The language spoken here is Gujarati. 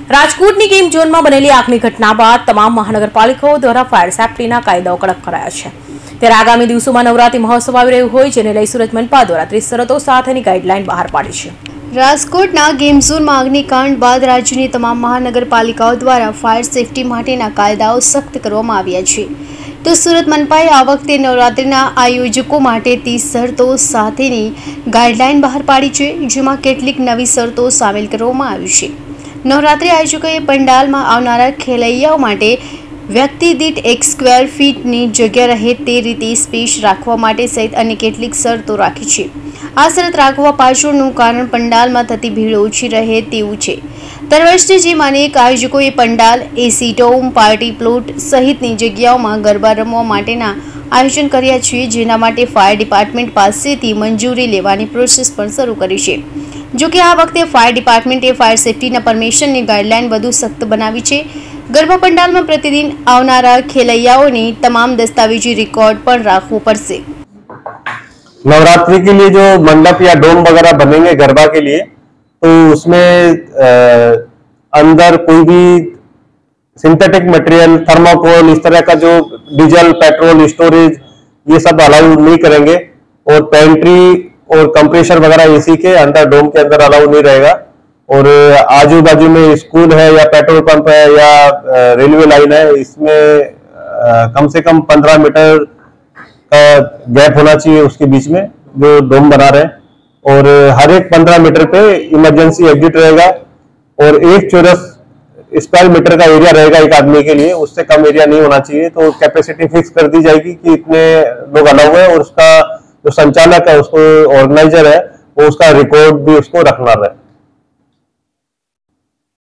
રાજકોટની ગેમ ઝોનમાં બનેલી આગની ઘટના બાદ તમામ મહાનગરપાલિકાઓ દ્વારા ફાયર સેફટીના કાયદાઓ કડક કરાયા છે। ત્યારે આગામી દિવસોમાં નવરાત્રી મહોત્સવ આવી રહ્યો હોય જેને લઈ સુરત મનપા દ્વારા 30 શરતો સાથેની ગાઈડલાઈન બહાર પાડી છે। રાજકોટના ગેમ ઝોનમાં અગ્નિકાંડ બાદ રાજ્યની તમામ મહાનગરપાલિકાઓ દ્વારા ફાયર સેફટી માટેના કાયદાઓ સખ્ત કરવામાં આવ્યા છે। તો સુરત મનપાએ આ વખતે નવરાત્રિના આયોજકો માટે 30 શરતો સાથેની ગાઈડલાઈન બહાર પાડી છે, જેમાં કેટલીક નવી શરતો સામેલ કરવામાં આવી છે। નવરાત્રિ આયોજકોએ પંડાલમાં આવનારા ખેલૈયાઓ માટે વ્યક્તિ દીઠ 1 સ્ક્વેર ફીટની જગ્યા રહે તે રીતે સ્પેસ રાખવા માટે સહિત અન્ય કેટલીક શરતો રાખી છે। આ શરત રાખવા પાછળનું કારણ પંડાલમાં થતી ભીડ ઓછી રહે તેવું છે। દર વર્ષે જેમ અનેક આયોજકોએ pandal, AC dome, party plot સહિતની જગ્યાઓમાં ગરબા રમવા માટેના આયોજન કર્યા છે, જેના માટે ફાયર ડિપાર્ટમેન્ટ પાસેથી મંજૂરી લેવાની પ્રોસેસ પણ શરૂ કરી છે। જો કે આ વખતે ફાયર ડિપાર્ટમેન્ટે ફાયર સેફટીના પરમિશનની ગાઈડલાઈન વધુ સખ્ત બનાવી છે। ગરબા પંડાલમાં પ્રતિદિન આવનારા ખેલૈયાઓની તમામ દસ્તાવેજી રેકોર્ડ પણ રાખવું પડશે। नवरात्रि के लिए जो मंडप या डोम वगैरह बनेंगे गरबा के लिए, तो उसमें अंदर कोई भी सिंथेटिक मटेरियल, थर्माकोल, इस तरह का जो डीजल, पेट्रोल स्टोरेज, ये सब अलाउ नहीं करेंगे। और पेंट्री और कंप्रेसर वगैरह एसी के अंदर डोम के अंदर अलाउ नहीं रहेगा। और आजू बाजू में स्कूल है या पेट्रोल पंप है या रेलवे लाइन है, इसमें कम से कम 15 मीटर का गैप होना चाहिए उसके बीच में जो डोम बना रहे हैं। और हर एक 15 मीटर पे इमरजेंसी एग्जिट रहेगा और 1 चौरस स्क्वायर मीटर का एरिया रहेगा एक आदमी के लिए, उससे कम एरिया नहीं होना चाहिए। तो कैपेसिटी फिक्स कर दी जाएगी कि इतने लोग अलाउ है और उसका जो संचालक है, उसको ऑर्गेनाइजर है, वो उसका रिकॉर्ड भी उसको रखना है।